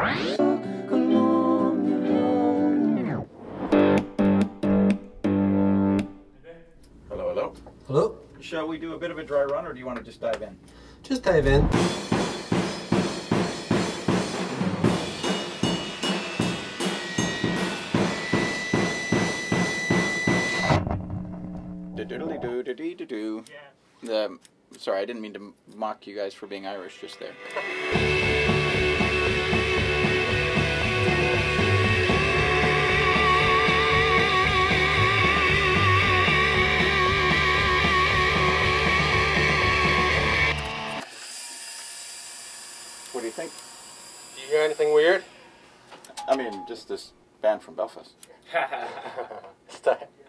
Hello, hello. Hello? Shall we do a bit of a dry run, or do you want to just dive in? Just dive in. Do-do-do-do-do-do-do. Sorry, I didn't mean to mock you guys for being Irish just there. What do you think? Do you hear anything weird? I mean, just this band from Belfast. Stop.